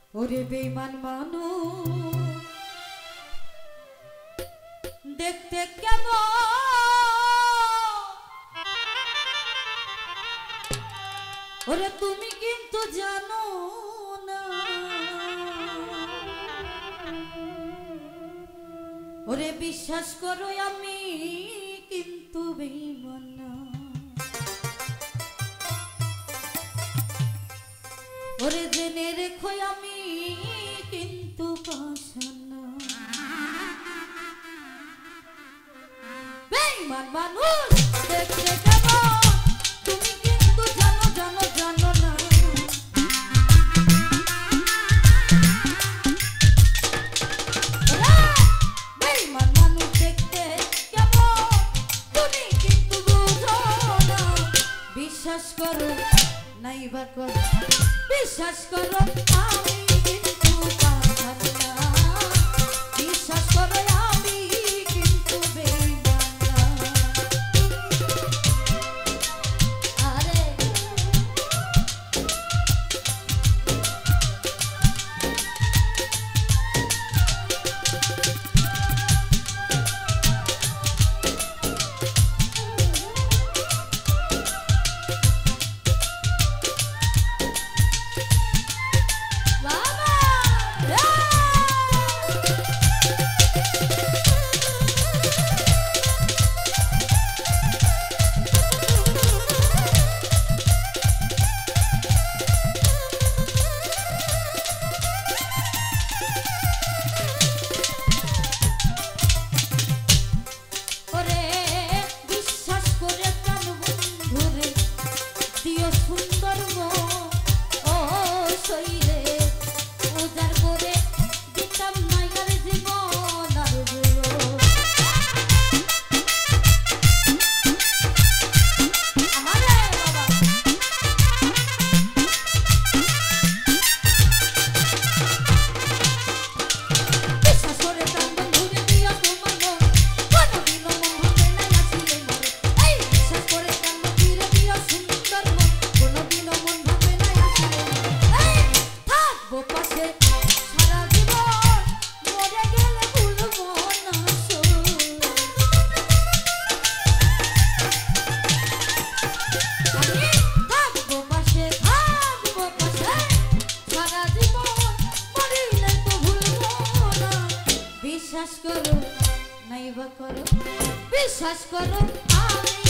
ওরে বেঈমান মানুষ দেখতে কেমন ওরে তুমি কিন্তু জানো না ওরে বিশ্বাস করো আমি কিন্তু বেঈমান না ওরে জেনে রেখো আমি কিন্তু পাষাণ না বেঈমান মানুষ দেখতে কেমন তুমি কিন্তু জানো জানো জানো না বেঈমান মানুষ দেখতে কেমন তুমি কিন্তু বুঝো না বিশ্বাস করো নাইবা করো বিশ্বাস করো আমি কিন্তু পাষাণ না বিশ্বাস করো আমি কিন্তু বেঈমান না আরে বিশ্বাস করো নাইবা করো বিশ্বাস করো আমি